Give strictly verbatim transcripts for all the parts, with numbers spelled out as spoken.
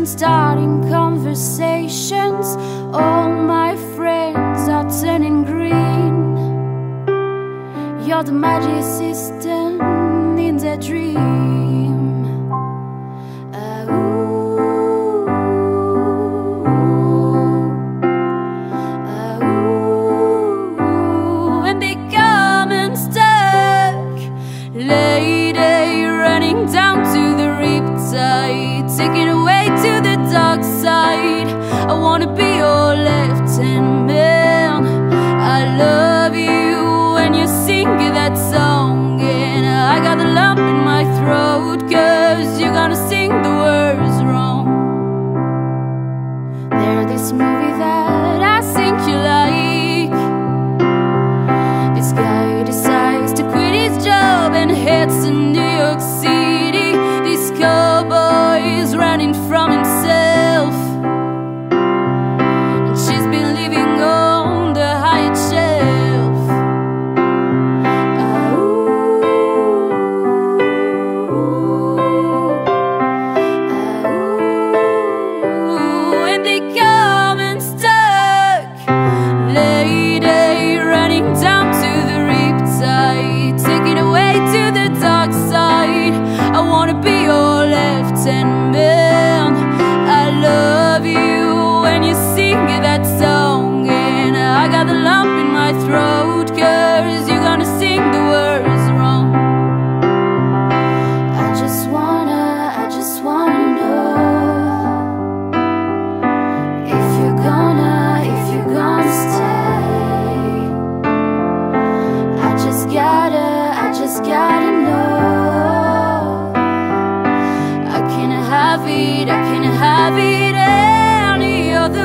and starting conversations. All my friends are turning green. You're the magic assistant in their dream. Uh, ooh, uh, ooh, and they come unstuck. Lady running down to the riptide, taking away to the dark side. I wanna be your left-hand man. I love you when you sing that song, and I got a lump in my throat, cause you're gonna sing the words wrong. There's this movie that I think you like. This guy decides to quit his job and heads to New York City. This cowboy is running from himself, and she's been living on the higher shelf. Uh, ooh, and they come unstuck. Lady running down to the riptide, taking away to the dark side. I wanna be your left-hand man. I love you when you sing that song, and I got a lump in my throat, cause you're gonna sing the words wrong. I just wanna, I just wanna know if you're gonna, if you're gonna stay. I just gotta, I just gotta know. I can't have it, I can't have it any other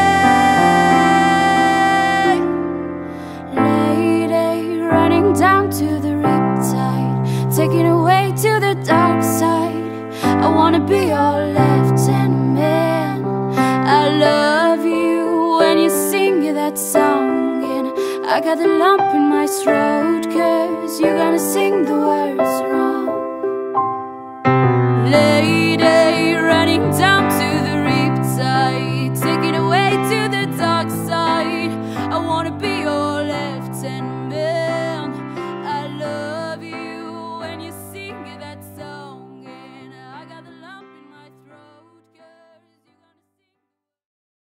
way. Lady running down to the riptide, taking away to the dark side. I wanna be your left-hand man. I love you when you sing that song, and I got a lump in my throat, cause you're gonna sing the words